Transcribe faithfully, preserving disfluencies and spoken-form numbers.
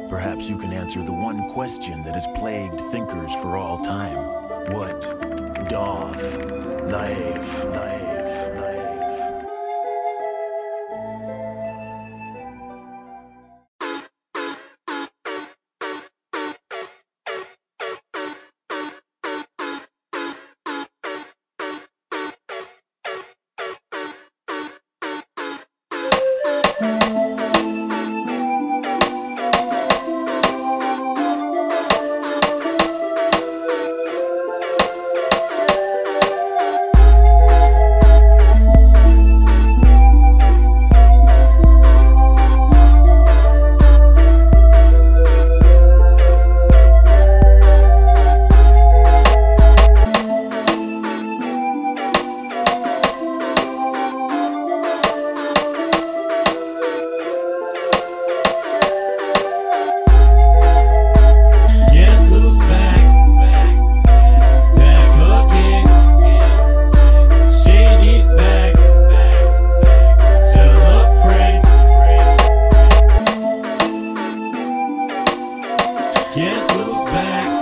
Perhaps you can answer the one question that has plagued thinkers for all time. What doth life, life, life? Guess who's back?